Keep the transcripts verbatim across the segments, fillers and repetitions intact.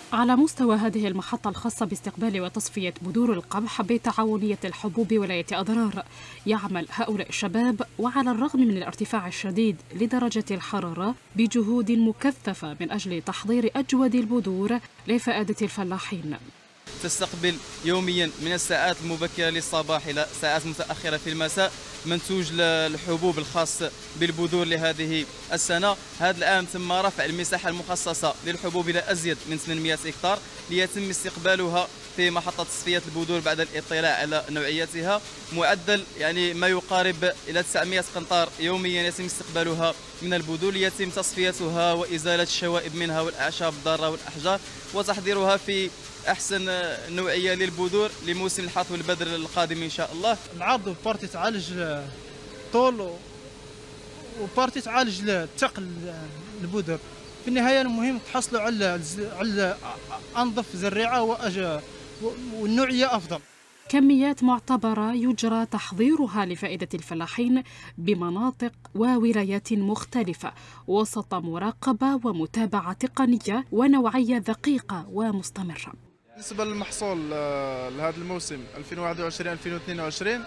على مستوى هذه المحطة الخاصة باستقبال وتصفية بذور القمح بتعاونية الحبوب ولاية أضرار، يعمل هؤلاء الشباب وعلى الرغم من الارتفاع الشديد لدرجة الحرارة بجهود مكثفة من أجل تحضير أجود البذور لفائدة الفلاحين. تستقبل يوميا من الساعات المبكرة للصباح إلى ساعات متأخرة في المساء منتوج الحبوب الخاص بالبذور لهذه السنة. هذا العام تم رفع المساحة المخصصة للحبوب إلى أزيد من ثمانمئة هكتار ليتم استقبالها في محطة تصفية البذور بعد الاطلاع على نوعيتها. معدل يعني ما يقارب إلى تسعمئة قنطار يوميا يتم استقبالها من البذور ليتم تصفيتها وإزالة الشوائب منها والأعشاب الضارة والأحجار وتحضيرها في أحسن نوعية للبذور لموسم الحصاد والبذر القادم إن شاء الله. العرض بارتي تعالج طول وبارتي تعالج الثقل البذور. في النهاية المهم تحصلوا على على أنظف زريعة والنوعية أفضل. كميات معتبرة يجرى تحضيرها لفائدة الفلاحين بمناطق وولايات مختلفة وسط مراقبة ومتابعة تقنية ونوعية دقيقة ومستمرة. بالنسبة للمحصول لهذا الموسم ألفين وواحد وعشرين ألفين واثنين وعشرين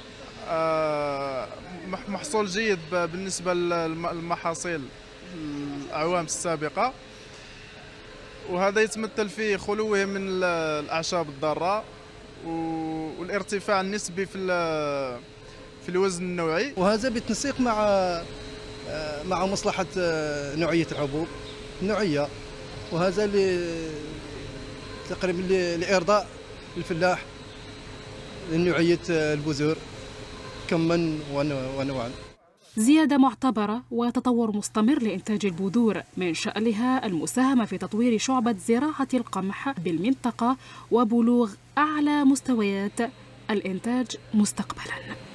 محصول جيد بالنسبة للمحاصيل الأعوام السابقة، وهذا يتمثل في خلوه من الأعشاب الضارة والارتفاع النسبي في في الوزن النوعي، وهذا بالتنسيق مع مع مصلحة نوعية الحبوب النوعية، وهذا تقريبا لإرضاء الفلاح لنوعية البذور كما ونوعا. زيادة معتبرة وتطور مستمر لإنتاج البذور من شأنها المساهمة في تطوير شعبة زراعة القمح بالمنطقة وبلوغ أعلى مستويات الإنتاج مستقبلاً.